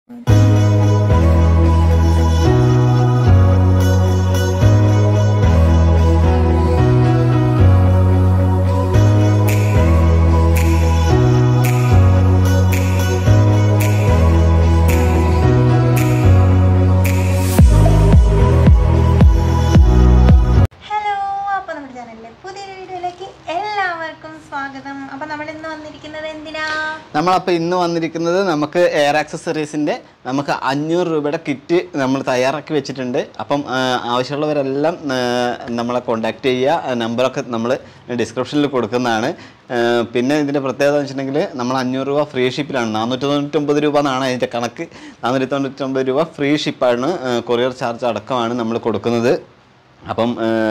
നമ്മളപ്പോൾ ഇന്ന് വന്നിരിക്കുന്നത് നമുക്ക് എയർ ആക്സസറീസിൻ്റെ നമുക്ക് 500 രൂപയുടെ കിറ്റ് നമ്മൾ തയ്യാറാക്കി വെച്ചിട്ടുണ്ട്. അപ്പം ആവശ്യമുള്ളവരെല്ലാം നമ്മളെ കോൺടാക്റ്റ് ചെയ്യുക. നമ്പറൊക്കെ നമ്മൾ ഡിസ്ക്രിപ്ഷനിൽ കൊടുക്കുന്നതാണ്. പിന്നെ ഇതിൻ്റെ പ്രത്യേകത എന്ന് വെച്ചിട്ടുണ്ടെങ്കിൽ നമ്മൾ 500 രൂപ ഫ്രീ ഷിപ്പിലാണ്. 499 രൂപ എന്നാണ് അതിൻ്റെ കണക്ക്. 499 രൂപ ഫ്രീ ഷിപ്പാണ്, കൊറിയർ ചാർജ് അടക്കമാണ് നമ്മൾ കൊടുക്കുന്നത്. അപ്പം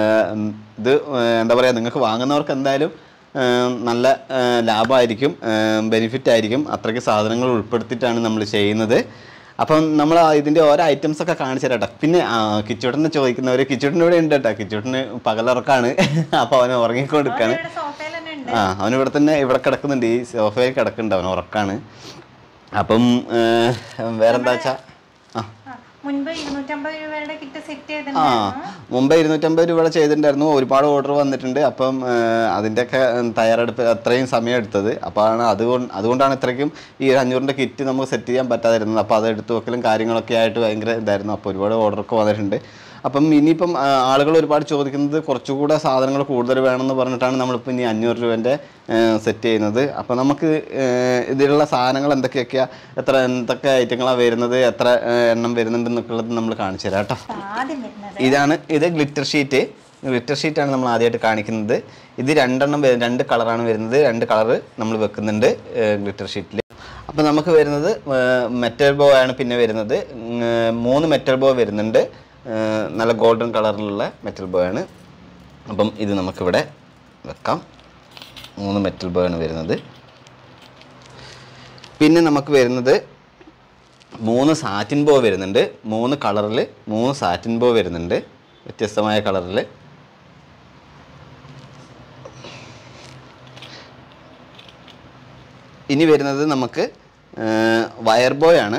ഇത് എന്താ പറയുക, നിങ്ങൾക്ക് വാങ്ങുന്നവർക്ക് എന്തായാലും നല്ല ലാഭമായിരിക്കും, ബെനിഫിറ്റ് ആയിരിക്കും. അത്രയ്ക്ക് സാധനങ്ങൾ ഉൾപ്പെടുത്തിയിട്ടാണ് നമ്മൾ ചെയ്യുന്നത്. അപ്പം നമ്മൾ ഇതിൻ്റെ ഓരോ ഐറ്റംസൊക്കെ കാണിച്ചു തരാം കേട്ടോ. പിന്നെ കിച്ചൂട്ടനെ ചോദിക്കുന്നവർ, കിച്ചൂട്ടൻ്റെ ഇവിടെ ഉണ്ട് കേട്ടോ. കിച്ചൂട്ടന് പകലുറക്കാണ്, അപ്പോൾ അവന് ഉറങ്ങിക്കൊടുക്കാണ്. അവനിവിടെ തന്നെ ഇവിടെ കിടക്കുന്നുണ്ട്, ഈ സോഫയിൽ കിടക്കുന്നുണ്ട്, അവൻ ഉറക്കാണ്. അപ്പം വേറെന്താ വെച്ചാൽ മുമ്പ് 250 രൂപയുടെ കിറ്റ് സെറ്റ് മുമ്പ് 250 രൂപയുടെ ചെയ്തിട്ടുണ്ടായിരുന്നു. ഒരുപാട് ഓർഡർ വന്നിട്ടുണ്ട്. അപ്പം അതിൻ്റെയൊക്കെ തയ്യാറെടുപ്പ് അത്രയും സമയം എടുത്തത്. അപ്പോൾ അതുകൊണ്ടാണ് ഇത്രയ്ക്കും ഈ 500ൻ്റെ കിറ്റ് നമുക്ക് സെറ്റ് ചെയ്യാൻ പറ്റാതിരുന്നത്. അപ്പോൾ അത് എടുത്തു വെക്കലും കാര്യങ്ങളൊക്കെ ആയിട്ട് ഭയങ്കര ഇതായിരുന്നു. അപ്പോൾ ഒരുപാട് ഓർഡറൊക്കെ വന്നിട്ടുണ്ട്. അപ്പം ഇനിയിപ്പം ആളുകൾ ഒരുപാട് ചോദിക്കുന്നത് കുറച്ചുകൂടെ സാധനങ്ങൾ കൂടുതൽ വേണമെന്ന് പറഞ്ഞിട്ടാണ് നമ്മളിപ്പോൾ ഇനി 500 രൂപേൻ്റെ സെറ്റ് ചെയ്യുന്നത്. അപ്പോൾ നമുക്ക് ഇതിലുള്ള സാധനങ്ങൾ എന്തൊക്കെയാണ്, എന്തൊക്കെ ഐറ്റങ്ങളാണ് വരുന്നത്, എത്ര എണ്ണം വരുന്നുണ്ടെന്നൊക്കെയുള്ളത് നമ്മൾ കാണിച്ചു തരാം കേട്ടോ. ഇത് ഗ്ലിറ്റർ ഷീറ്റാണ് നമ്മൾ ആദ്യമായിട്ട് കാണിക്കുന്നത്. ഇത് 2 കളറാണ് വരുന്നത്. 2 കളറ് നമ്മൾ വെക്കുന്നുണ്ട് ഗ്ലിറ്റർ ഷീറ്റിൽ. അപ്പോൾ നമുക്ക് വരുന്നത് മെറ്റൽ ബോ ആണ് പിന്നെ വരുന്നത്. 3 മെറ്റൽ ബോ വരുന്നുണ്ട്. നല്ല ഗോൾഡൻ കളറിലുള്ള മെറ്റൽ ബോ ആണ്. അപ്പം ഇത് നമുക്കിവിടെ വെക്കാം. 3 മെറ്റൽ ബോ ആണ് വരുന്നത്. പിന്നെ നമുക്ക് വരുന്നത് 3 സാറ്റിൻ ബോ വരുന്നുണ്ട്. 3 കളറിൽ 3 സാറ്റിൻ ബോ വരുന്നുണ്ട്, വ്യത്യസ്തമായ കളറിൽ. ഇനി വരുന്നത് നമുക്ക് വയർ ബോ ആണ്.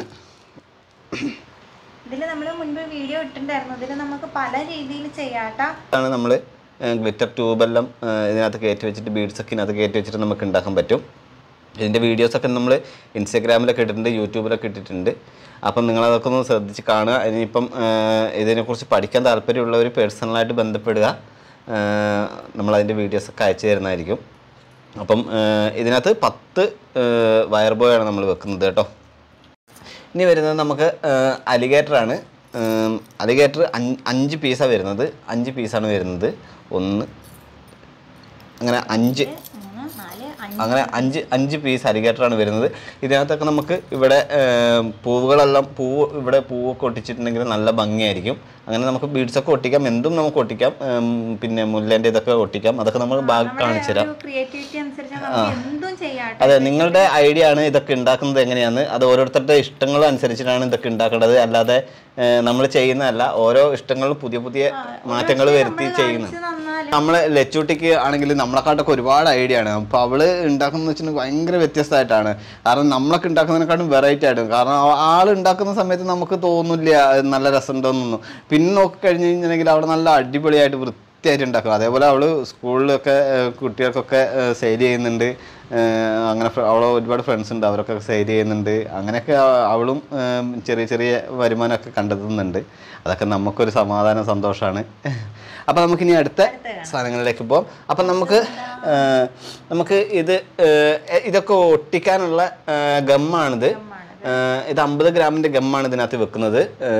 നമ്മൾ ഗ്ലിറ്റർ ട്യൂബെല്ലാം ഇതിനകത്ത് കയറ്റി വെച്ചിട്ട് ബീഡ്സൊക്കെ ഇതിനകത്ത് കയറ്റി വെച്ചിട്ട് നമുക്ക് ഉണ്ടാക്കാൻ പറ്റും. ഇതിൻ്റെ വീഡിയോസൊക്കെ നമ്മൾ ഇൻസ്റ്റാഗ്രാമിലൊക്കെ ഇട്ടിട്ടുണ്ട്, യൂട്യൂബിലൊക്കെ ഇട്ടിട്ടുണ്ട്. അപ്പം നിങ്ങളതൊക്കെ ഒന്ന് ശ്രദ്ധിച്ച് കാണുക. ഇനിയിപ്പം ഇതിനെക്കുറിച്ച് പഠിക്കാൻ താല്പര്യമുള്ളവർ പേഴ്സണലായിട്ട് ബന്ധപ്പെടുക, നമ്മളതിൻ്റെ വീഡിയോസൊക്കെ അയച്ചു തരുന്നതായിരിക്കും. അപ്പം ഇതിനകത്ത് 10 വയർ ബോയാണ് നമ്മൾ വെക്കുന്നത് കേട്ടോ. ഇനി വരുന്നത് നമുക്ക് അലിഗേറ്ററാണ്. അലിഗേറ്റർ 5 പീസാണ് വരുന്നത്. 5 പീസാണ് വരുന്നത്. 1 അങ്ങനെ 5 പീസ് അലിഗേറ്ററാണ് വരുന്നത്. ഇതിനകത്തൊക്കെ നമുക്ക് ഇവിടെ പൂവുകളെല്ലാം ഇവിടെ പൂവൊക്കെ ഒട്ടിച്ചിട്ടുണ്ടെങ്കിൽ നല്ല ഭംഗിയായിരിക്കും. അങ്ങനെ നമുക്ക് ബീഡ്സൊക്കെ ഒട്ടിക്കാം, എന്തും നമുക്ക് ഒട്ടിക്കാം. പിന്നെ മുല്ലേൻ്റെ ഇതൊക്കെ ഒട്ടിക്കാം. അതൊക്കെ നമ്മൾ ബാഗ് കാണിച്ചു തരാം. അതെ, നിങ്ങളുടെ ഐഡിയ ആണ് ഇതൊക്കെ ഉണ്ടാക്കുന്നത് എങ്ങനെയാണ്. അത് ഓരോരുത്തരുടെ ഇഷ്ടങ്ങൾ അനുസരിച്ചിട്ടാണ് ഇതൊക്കെ ഉണ്ടാക്കേണ്ടത്. അല്ലാതെ നമ്മൾ ചെയ്യുന്നതല്ല. ഓരോ ഇഷ്ടങ്ങളും പുതിയ മാറ്റങ്ങൾ വരുത്തി ചെയ്യുന്നത്. നമ്മളെ ലച്ചൂട്ടിക്ക് ആണെങ്കിൽ നമ്മളെക്കാട്ടൊക്കെ ഒരുപാട് ഐഡിയ ആണ്. അപ്പോൾ അവള് ഉണ്ടാക്കുന്നത് വെച്ചിട്ടുണ്ടെങ്കിൽ ഭയങ്കര വ്യത്യസ്തമായിട്ടാണ്. കാരണം നമ്മളൊക്കെ ഉണ്ടാക്കുന്നതിനെക്കാട്ടും വെറൈറ്റി ആയിട്ട്. കാരണം ആൾ ഉണ്ടാക്കുന്ന സമയത്ത് നമുക്ക് തോന്നില്ല നല്ല രസമുണ്ടോന്നൊന്നും. പിന്നെ നോക്കി കഴിഞ്ഞ് കഴിഞ്ഞിട്ടുണ്ടെങ്കിൽ അവിടെ നല്ല അടിപൊളിയായിട്ട് വൃത്തിയായിട്ട് ഉണ്ടാക്കും. അതേപോലെ അവൾ സ്കൂളിലൊക്കെ കുട്ടികൾക്കൊക്കെ സെയിൽ ചെയ്യുന്നുണ്ട്. അങ്ങനെ അവളെ ഒരുപാട് ഫ്രണ്ട്സ് ഉണ്ട്, അവരൊക്കെ സെയിൽ ചെയ്യുന്നുണ്ട്. അങ്ങനെയൊക്കെ അവളും ചെറിയ വരുമാനമൊക്കെ കണ്ടെത്തുന്നുണ്ട്. അതൊക്കെ നമുക്കൊരു സമാധാനം, സന്തോഷമാണ്. അപ്പോൾ നമുക്കിനി അടുത്ത സാധനങ്ങളിലേക്ക് പോകാം. അപ്പം നമുക്ക് ഇതൊക്കെ ഒട്ടിക്കാനുള്ള ഗമ്മാണിത്. ഇത് 50 ഗ്രാമിൻ്റെ ഗമ്മാണ് ഇതിനകത്ത് വെക്കുന്നത്.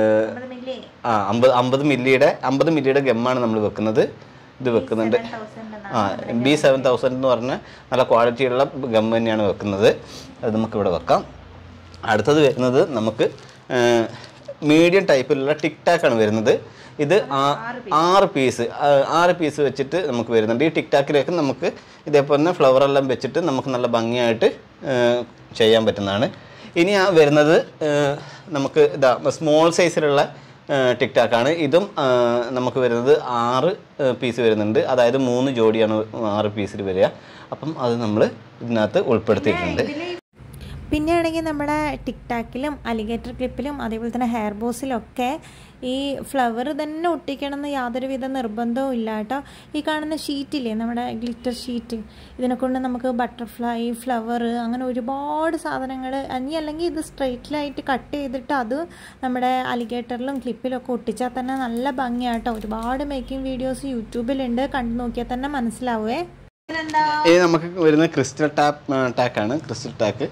50 മില്ലിയുടെ ഗമ്മാണ് നമ്മൾ വെക്കുന്നത്. ഇത് വെക്കുന്നുണ്ട്. B7000 എന്ന് പറഞ്ഞ നല്ല ക്വാളിറ്റിയുള്ള ഗം തന്നെയാണ് വെക്കുന്നത്. അത് നമുക്കിവിടെ വെക്കാം. അടുത്തത് വരുന്നത് നമുക്ക് മീഡിയം ടൈപ്പിലുള്ള ടിക് ടാക്കാണ് വരുന്നത്. ഇത് 6 പീസ് വെച്ചിട്ട് നമുക്ക് വരുന്നുണ്ട്. ഈ ടിക് ടാക്കിലേക്ക് നമുക്ക് ഇതേപോലെ തന്നെ ഫ്ലവറെല്ലാം വെച്ചിട്ട് നമുക്ക് നല്ല ഭംഗിയായിട്ട് ചെയ്യാൻ പറ്റുന്നതാണ്. ഇനി വരുന്നത് നമുക്ക് സ്മോൾ സൈസിലുള്ള ടിക് ടാക്കാണ്. ഇതും നമുക്ക് വരുന്നത് 6 പീസ് വരുന്നുണ്ട്. അതായത് 3 ജോഡിയാണ് 6 പീസിൽ വരിക. അപ്പം അത് നമ്മൾ ഇതിനകത്ത് ഉൾപ്പെടുത്തിയിട്ടുണ്ട്. പിന്നെ ആണെങ്കിൽ നമ്മുടെ ടിക് ടാക്കിലും അലിഗേറ്റർ ക്ലിപ്പിലും അതേപോലെ തന്നെ ഹെയർ ബോസിലൊക്കെ ഈ ഫ്ലവർ തന്നെ ഒട്ടിക്കണമെന്ന് യാതൊരുവിധ നിർബന്ധവും ഇല്ല കേട്ടോ. ഈ കാണുന്ന ഷീറ്റില്ലേ, നമ്മുടെ ഗ്ലിറ്റർ ഷീറ്റ്, ഇതിനെക്കൊണ്ട് നമുക്ക് ബട്ടർഫ്ലൈ, ഫ്ലവർ, അങ്ങനെ ഒരുപാട് സാധനങ്ങൾ, അല്ലെങ്കിൽ ഇത് സ്ട്രെയിറ്റിലായിട്ട് കട്ട് ചെയ്തിട്ട് അത് നമ്മുടെ അലിഗേറ്ററിലും ക്ലിപ്പിലും ഒക്കെ ഒട്ടിച്ചാൽ തന്നെ നല്ല ഭംഗിയാട്ടോ. ഒരുപാട് മേക്കിംഗ് വീഡിയോസ് യൂട്യൂബിലുണ്ട്, കണ്ടു നോക്കിയാൽ തന്നെ മനസ്സിലാവേ. ഇത് നമുക്ക് വരുന്ന ക്രിസ്റ്റൽ ടാക്കാണ്. ക്രിസ്റ്റൽ ടാക്ക്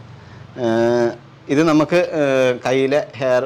ഇത് നമുക്ക് കയ്യിലെ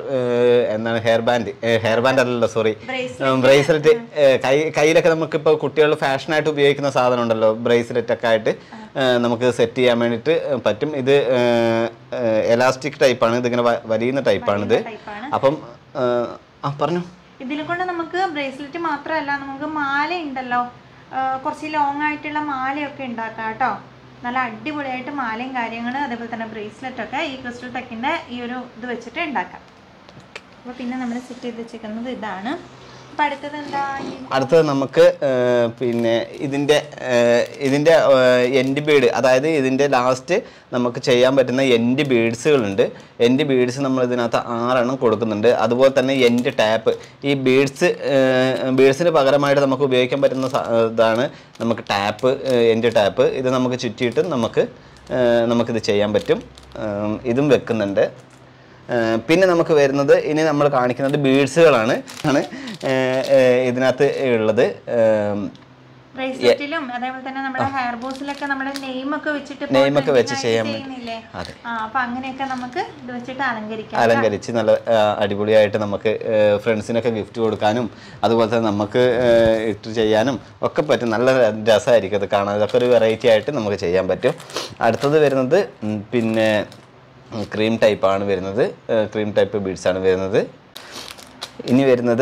ഹെയർ ബാൻഡ് അല്ലല്ലോ, സോറി, ബ്രേസ്ലെറ്റ്. കയ്യിലൊക്കെ നമുക്കിപ്പോൾ കുട്ടികൾ ഫാഷനായിട്ട് ഉപയോഗിക്കുന്ന സാധനം ഉണ്ടല്ലോ, ബ്രേസ്ലെറ്റ് ഒക്കെ ആയിട്ട് നമുക്ക് സെറ്റ് ചെയ്യാൻ വേണ്ടിയിട്ട് പറ്റും. ഇത് എലാസ്റ്റിക് ടൈപ്പാണ്, ഇതിങ്ങനെ വലിയുന്ന ടൈപ്പാണിത്. അപ്പം പറഞ്ഞു, ഇതിനെ കൊണ്ട് നമുക്ക് ബ്രേസ്ലെറ്റ് മാത്രമല്ല, നമുക്ക് മാല ഉണ്ടല്ലോ, കുറച്ച് ലോങ് ആയിട്ടുള്ള മാലയൊക്കെ ഉണ്ടാക്കാം കേട്ടോ. നല്ല അടിപൊളിയായിട്ട് മാലയും കാര്യങ്ങളും അതേപോലെ തന്നെ ബ്രേസ്ലെറ്റൊക്കെ ഈ ക്രിസ്റ്റൽ ടെക്കിൻ്റെ ഈ ഒരു ഇത് വെച്ചിട്ട് ഉണ്ടാക്കാം. അപ്പോൾ പിന്നെ നമ്മൾ സെറ്റ് ചെയ്ത് വെച്ചിരിക്കുന്നത് ഇതാണ്. അപ്പം അടുത്തത് എന്താ? അടുത്തത് നമുക്ക് പിന്നെ ഇതിൻ്റെ എൻഡ് ബീഡ്, അതായത് ഇതിൻ്റെ ലാസ്റ്റ് നമുക്ക് ചെയ്യാൻ പറ്റുന്ന എൻഡ് ബീഡ്സുകളുണ്ട്. എൻഡ് ബീഡ്സ് നമ്മൾ ഇതിനകത്ത് 6 എണ്ണം കൊടുക്കുന്നുണ്ട്. അതുപോലെ തന്നെ എൻഡ് ടാപ്പ്, ഈ ബീഡ്സിന് പകരമായിട്ട് നമുക്ക് ഉപയോഗിക്കാൻ പറ്റുന്ന ഇതാണ് നമുക്ക് ടാപ്പ്, എൻഡ് ടാപ്പ്. ഇത് നമുക്ക് ചുറ്റിയിട്ട് നമുക്കിത് ചെയ്യാൻ പറ്റും. ഇതും വെക്കുന്നുണ്ട്. പിന്നെ നമുക്ക് വരുന്നത്, ഇനി നമ്മൾ കാണിക്കുന്നത് ബീഡ്സുകളാണ് ഇതിനകത്ത് ഉള്ളത്. ബ്രേസ്ലെറ്റിലും അതേപോലെ തന്നെ നമ്മുടെ ഹെയർ ബോസിലൊക്കെ നമ്മുടെ നെയിമൊക്കെ വെച്ച് ചെയ്യാൻ പറ്റില്ലേ? അപ്പൊ അങ്ങനെയൊക്കെ നമുക്ക് ഇത് വെച്ചിട്ട് അലങ്കരിച്ച് നല്ല അടിപൊളിയായിട്ട് നമുക്ക് ഫ്രണ്ട്സിനൊക്കെ ഗിഫ്റ്റ് കൊടുക്കാനും അതുപോലെ തന്നെ നമുക്ക് ഇട്ട് ചെയ്യാനും ഒക്കെ പറ്റും. നല്ല രസമായിരിക്കും അത് കാണാൻ. ഇതൊക്കെ ഒരു വെറൈറ്റി ആയിട്ട് നമുക്ക് ചെയ്യാൻ പറ്റും. അടുത്തത് വരുന്നത് പിന്നെ ക്രീം ടൈപ്പാണ് വരുന്നത്. ക്രീം ടൈപ്പ് ബീഡ്സാണ് വരുന്നത്. ഇനി വരുന്നത്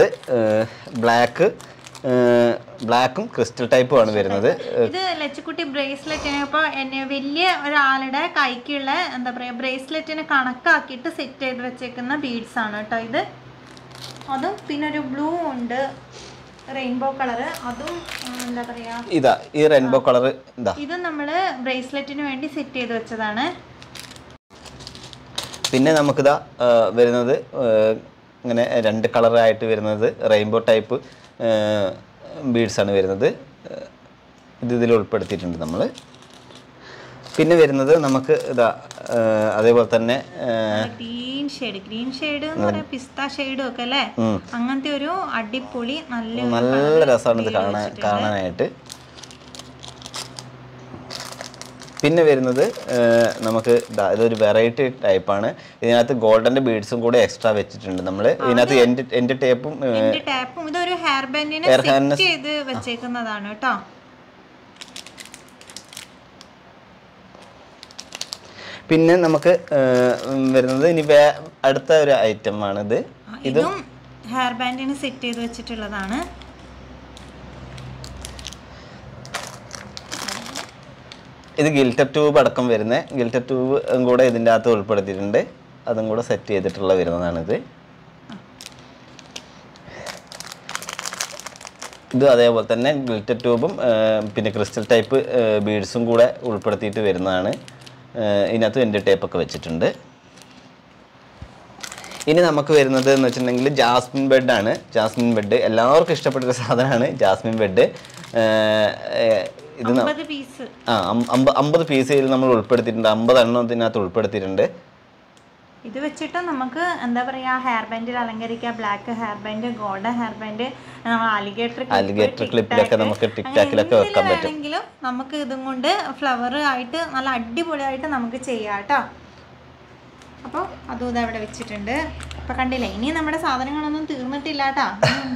ബ്ലാക്കും ക്രിസ്റ്റൽ ടൈപ്പും ആണ് വരുന്നത്. ഇത് ലച്ചുക്കുട്ടി ബ്രേസ്ലെറ്റിന് ഇപ്പോൾ വലിയ ഒരാളുടെ കൈക്കുള്ള എന്താ പറയുക ബ്രേസ്ലെറ്റിന് കണക്കാക്കിയിട്ട് സെറ്റ് ചെയ്ത് വെച്ചേക്കുന്ന ബീഡ്സ് ആണ് കേട്ടോ ഇത്. അതും പിന്നെ ഒരു ബ്ലൂ ഉണ്ട്, റെയിൻബോ കളറ്, അതും എന്താ പറയാ, ഇതാ ഈ റെയിൻബോ കളർ. ഇത് നമ്മള് ബ്രേസ്ലെറ്റിന് വേണ്ടി സെറ്റ് ചെയ്ത് വെച്ചതാണ്. പിന്നെ നമുക്കിതാ വരുന്നത് ഇങ്ങനെ 2 കളറായിട്ട് വരുന്നത് റെയിൻബോ ടൈപ്പ് ബീഡ്സാണ് വരുന്നത്. ഇതിൽ ഉൾപ്പെടുത്തിയിട്ടുണ്ട് നമ്മൾ. പിന്നെ വരുന്നത് നമുക്ക് ഇതാ അതേപോലെ തന്നെ ഗ്രീൻ ഷെയ്ഡ് എന്ന് പറയാം, പിസ്ത ഷെയ്ഡും ഒക്കെ അല്ലേ, അങ്ങനത്തെ ഒരു അടിപൊളി നല്ല രസമാണ് ഇത് കാണാനായിട്ട്. പിന്നെ വരുന്നത് നമുക്ക് ഇതൊരു വെറൈറ്റി ടൈപ്പാണ്. ഇതിനകത്ത് ഗോൾഡൻ്റെ ബീഡ്സും കൂടെ എക്സ്ട്രാ വെച്ചിട്ടുണ്ട് നമ്മൾ. ഇതിനകത്ത് എൻഡ് ടാപ്പും ഇതൊരു ഹെയർ ബാൻഡിനെ ചെയ്ത് വെച്ചേക്കുന്നതാണ് കേട്ടോ. പിന്നെ നമുക്ക് വരുന്നത് ഇനി അടുത്ത ഒരു ഐറ്റം ആണിത്. ഇതും ഹെയർ ബാൻഡിന് സെറ്റ് ചെയ്ത് വെച്ചിട്ടുള്ളതാണ്. ഇത് ഗിൽറ്റർ ട്യൂബ് അടക്കം വരുന്ന ഗിൽറ്റർ ട്യൂബ് കൂടെ ഇതിൻ്റെ അകത്ത് ഉൾപ്പെടുത്തിയിട്ടുണ്ട്. അതും കൂടെ സെറ്റ് ചെയ്തിട്ടുള്ള വരുന്നതാണിത്. ഇത് അതേപോലെ തന്നെ ഗിൽറ്റർ ട്യൂബും പിന്നെ ക്രിസ്റ്റൽ ടൈപ്പ് ബീഡ്സും കൂടെ ഉൾപ്പെടുത്തിയിട്ട് വരുന്നതാണ്. ഇതിനകത്ത് എൻഡ് ടേപ്പൊക്കെ വെച്ചിട്ടുണ്ട്. ഇനി നമുക്ക് വരുന്നത് എന്ന് വെച്ചിട്ടുണ്ടെങ്കിൽ ജാസ്മിൻ ബെഡാണ്. ജാസ്മിൻ ബെഡ് എല്ലാവർക്കും ഇഷ്ടപ്പെട്ടൊരു സാധനമാണ് ജാസ്മിൻ ബെഡ്. ഇത് 50 പീസ് നമ്മൾ ഉൾപ്പെടുത്തിയിട്ടുണ്ട്. 50 എണ്ണം ഇതിനകത്ത് ഉൾപ്പെടുത്തിയിട്ടുണ്ട്. ഇത് വെച്ചിട്ട് നമുക്ക് എന്താ പറയുക ഹെയർ ബാൻഡിൽ അലങ്കരിക്കുക. Black hair band, golden hair band, alligator ക്ലിപ്പിലൊക്കെ നമുക്ക് ടിക് ടാക്കിലൊക്കെ വെക്കാൻ പറ്റും. നമുക്ക് ഇതും കൊണ്ട് ഫ്ലവർ ആയിട്ട് നല്ല അടിപൊളിയായിട്ട് നമുക്ക് ചെയ്യാം കേട്ടോ. അപ്പോൾ അതും ഇത് അവിടെ വെച്ചിട്ടുണ്ട്. അപ്പോൾ കണ്ടില്ലേ, ഇനി നമ്മുടെ സാധനങ്ങളൊന്നും തീർന്നിട്ടില്ല കേട്ടോ.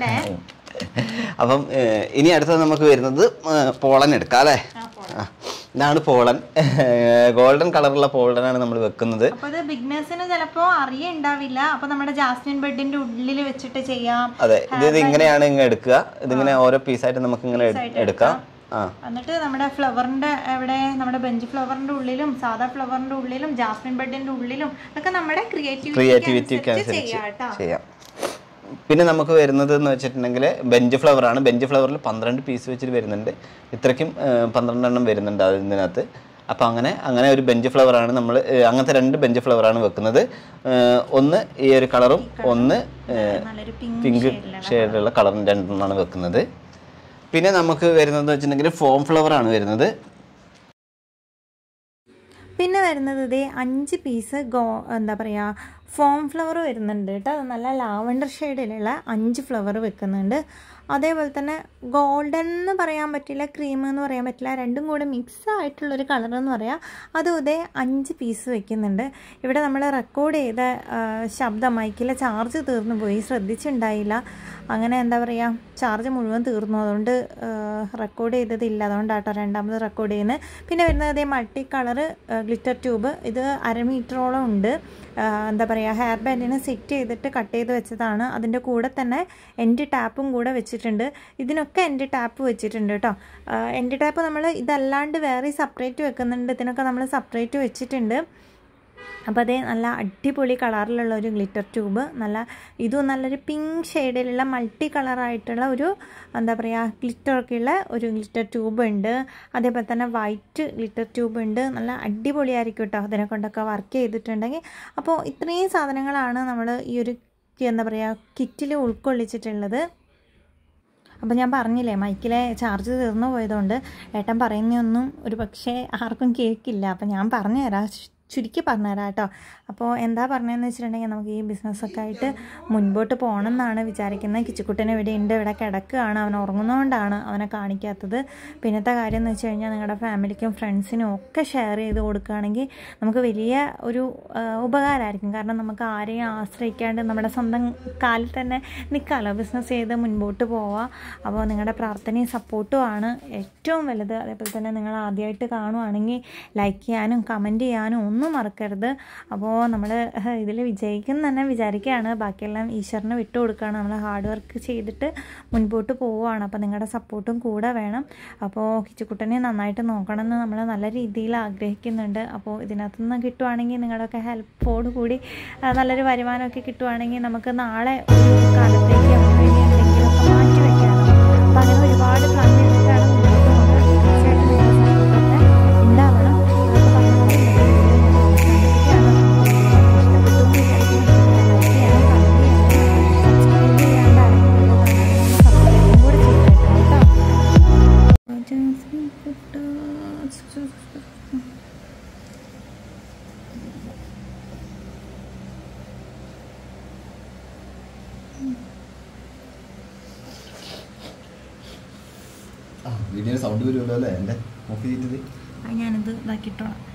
അപ്പം ഇനി അടുത്തത് നമുക്ക് വരുന്നത് പോളൻ എടുക്കാം അല്ലേ? ഇതാണ് പോളൻ. ഗോൾഡൻ കളറുള്ള പോളനാണ് നമ്മൾ വെക്കുന്നത്. അപ്പോൾ ഇത് ബിഗ്നേഴ്സിന് ചിലപ്പോൾ അറിയുണ്ടാവില്ല. അപ്പോൾ നമ്മുടെ ജാസ്മിൻ ബെഡിന്റെ ഉള്ളിൽ വെച്ചിട്ട് ചെയ്യാം. അതെ, ഇത് ഇങ്ങനെയാണ് ഇങ്ങനെ എടുക്കുക. ഇതിങ്ങനെ ഓരോ പീസായിട്ട് നമുക്ക് ഇങ്ങനെ എടുക്കാം. എന്നിട്ട് നമ്മുടെ ഫ്ലവറിന്റെ ഇവിടെ നമ്മുടെ ബെഞ്ച് ഫ്ലവറിന്റെ ഉള്ളിലും സാധാ ഫ്ലവറിന്റെ ഉള്ളിലും ജാസ്മിൻ ബെഡിന്റെ ഉള്ളിലും ഒക്കെ നമ്മുടെ ക്രിയേറ്റിവിറ്റിക്ക് അനുസരിച്ച് ചെയ്യാം. പിന്നെ നമുക്ക് വരുന്നത് എന്ന് വെച്ചിട്ടുണ്ടെങ്കിൽ ബെഞ്ച് ഫ്ലവറാണ്. ബെഞ്ച് ഫ്ലവറിൽ 12 പീസ് വെച്ചിട്ട് വരുന്നുണ്ട്. ഇത്രയ്ക്കും 12 എണ്ണം വരുന്നുണ്ട് അതിനകത്ത്. അപ്പോൾ അങ്ങനെ ഒരു ബെഞ്ച് ഫ്ലവറാണ് നമ്മൾ അങ്ങനത്തെ 2 ബെഞ്ച് ഫ്ലവറാണ് വെക്കുന്നത്. ഒന്ന് ഈ ഒരു കളറും ഒന്ന് പിങ്ക് ഷെയ്ഡിലുള്ള കളറും 2 വെക്കുന്നത്. പിന്നെ നമുക്ക് വരുന്നത് വെച്ചിട്ടുണ്ടെങ്കിൽ ഫോം ഫ്ലവറാണ് വരുന്നത്. പിന്നെ വരുന്നത് ഇതേ 5 പീസ് എന്താ പറയുക ഫോം ഫ്ലവർ വരുന്നുണ്ട് കേട്ടോ. നല്ല ലാവണ്ടർ ഷെയ്ഡിലുള്ള 5 ഫ്ലവർ വെക്കുന്നുണ്ട്. അതേപോലെ തന്നെ ഗോൾഡൻ എന്ന് പറയാൻ പറ്റില്ല, ക്രീം എന്ന് പറയാൻ പറ്റില്ല, രണ്ടും കൂടെ മിക്സ് ആയിട്ടുള്ളൊരു കളർ എന്ന് പറയാം. അതും ഇതേ 5 പീസ് വെക്കുന്നുണ്ട്. ഇവിടെ നമ്മൾ റെക്കോർഡ് ചെയ്ത ശബ്ദം മൈക്കിലെ ചാർജ് തീർന്നു പോയി, ശ്രദ്ധിച്ചിട്ടുണ്ടായില്ല. അങ്ങനെ എന്താ പറയുക ചാർജ് മുഴുവൻ തീർന്നു, അതുകൊണ്ട് റെക്കോർഡ് ചെയ്തതില്ല, അതുകൊണ്ടാട്ടോ രണ്ടാമത് റെക്കോർഡ് ചെയ്യുന്നത്. പിന്നെ വരുന്നത് അതേ മൾട്ടി കളർ ഗ്ലിറ്റർ ട്യൂബ്. ഇത് 1/2 മീറ്ററോളം ഉണ്ട്. എന്താ പറയുക ഹെയർ ബാൻഡിന് സെറ്റ് ചെയ്തിട്ട് കട്ട് ചെയ്ത് വെച്ചതാണ്. അതിൻ്റെ കൂടെ തന്നെ എൻഡ് ടാപ്പും കൂടെ വെച്ചിട്ടുണ്ട്. ഇതിനൊക്കെ എൻഡ് ടാപ്പ് വെച്ചിട്ടുണ്ട് കേട്ടോ. എൻഡ് ടാപ്പ് നമ്മൾ ഇതല്ലാണ്ട് വേറെ സെപ്പറേറ്റ് വെക്കുന്നുണ്ട്, ഇതിനൊക്കെ നമ്മൾ സെപ്പറേറ്റ് വെച്ചിട്ടുണ്ട്. അപ്പോൾ അതേ നല്ല അടിപൊളി കളറിലുള്ള ഒരു ഗ്ലിറ്റർ ട്യൂബ്, ഇതും നല്ലൊരു പിങ്ക് ഷെയ്ഡിലുള്ള മൾട്ടി കളറായിട്ടുള്ള ഒരു എന്താ പറയുക ഗ്ലിറ്ററൊക്കെ ഉള്ള ഒരു ഗ്ലിറ്റർ ട്യൂബ് ഉണ്ട്. അതേപോലെ തന്നെ വൈറ്റ് ഗ്ലിറ്റർ ട്യൂബ് ഉണ്ട്. നല്ല അടിപൊളിയായിരിക്കും കേട്ടോ അതിനെ കൊണ്ടൊക്കെ വർക്ക് ചെയ്തിട്ടുണ്ടെങ്കിൽ. അപ്പോൾ ഇത്രയും സാധനങ്ങളാണ് നമ്മൾ ഈ ഒരു എന്താ പറയുക കിറ്റിൽ ഉൾക്കൊള്ളിച്ചിട്ടുള്ളത്. അപ്പോൾ ഞാൻ പറഞ്ഞില്ലേ മൈക്കിലെ ചാർജ് തീർന്നു പോയതുകൊണ്ട് ഏട്ടൻ പറയുന്നതൊന്നും ഒരു പക്ഷേ ആർക്കും കേൾക്കില്ല. അപ്പോൾ ഞാൻ പറഞ്ഞുതരാം, ചുരുക്കി പറഞ്ഞുതരാം കേട്ടോ. അപ്പോൾ എന്താ പറഞ്ഞതെന്ന് വെച്ചിട്ടുണ്ടെങ്കിൽ നമുക്ക് ഈ ബിസിനസ്സൊക്കെ ആയിട്ട് മുൻപോട്ട് പോകണം എന്നാണ് വിചാരിക്കുന്നത്. കിച്ചുക്കുട്ടനെ ഇവിടെ ഉണ്ട്, ഇവിടെ കിടക്കുകയാണ്, അവൻ ഉറങ്ങുന്നതുകൊണ്ടാണ് അവനെ കാണിക്കാത്തത്. പിന്നത്തെ കാര്യം എന്ന് വെച്ച് കഴിഞ്ഞാൽ നിങ്ങളുടെ ഫാമിലിക്കും ഫ്രണ്ട്സിനും ഒക്കെ ഷെയർ ചെയ്ത് കൊടുക്കുകയാണെങ്കിൽ നമുക്ക് വലിയ ഒരു ഉപകാരമായിരിക്കും. കാരണം നമുക്ക് ആരെയും ആശ്രയിക്കാണ്ട് നമ്മുടെ സ്വന്തം കാലിൽ തന്നെ നിൽക്കാമല്ലോ, ബിസിനസ് ചെയ്ത് മുൻപോട്ട് പോവാം. അപ്പോൾ നിങ്ങളുടെ പ്രാർത്ഥനയും സപ്പോർട്ടും ആണ് ഏറ്റവും വലുത്. അതേപോലെ തന്നെ നിങ്ങൾ ആദ്യമായിട്ട് കാണുവാണെങ്കിൽ ലൈക്ക് ചെയ്യാനും കമൻറ്റ് ചെയ്യാനും ഒന്നും മറക്കരുത്. അപ്പോൾ നമ്മൾ ഇതിൽ വിജയിക്കും തന്നെ വിചാരിക്കുകയാണ്, ബാക്കിയെല്ലാം ഈശ്വരനെ വിട്ടു കൊടുക്കുകയാണ്. നമ്മൾ ഹാർഡ് വർക്ക് ചെയ്തിട്ട് മുൻപോട്ട് പോവുകയാണ്. അപ്പോൾ നിങ്ങളുടെ സപ്പോർട്ടും കൂടെ വേണം. അപ്പോൾ കിച്ചുക്കുട്ടനെ നന്നായിട്ട് നോക്കണമെന്ന് നമ്മൾ നല്ല രീതിയിൽ ആഗ്രഹിക്കുന്നുണ്ട്. അപ്പോൾ ഇതിനകത്തുനിന്ന് കിട്ടുവാണെങ്കിൽ നിങ്ങളുടെയൊക്കെ ഹെൽപ്പോട് കൂടി നല്ലൊരു വരുമാനമൊക്കെ കിട്ടുവാണെങ്കിൽ നമുക്ക് നാളെ ഒരു കാലത്തേക്ക് എന്തെങ്കിലുമൊക്കെ മാറ്റി വയ്ക്കാമല്ലോ. അപ്പോൾ അങ്ങനെ ഒരുപാട് പ്ലാൻ ചെയ്തിട്ടാണ് മുന്നോട്ട് പോകുന്നത്. തീർച്ചയായിട്ടും നിങ്ങളുടെ സപ്പോർട്ടൊക്കെ ഉണ്ടാവണം. വീഡിയോ സൗണ്ട് വരുമല്ലോ അല്ലേ എൻ്റെ ഓഫ് ചെയ്തിട്ട് ഞാനിത് ഇതാക്കിയിട്ടോളാം.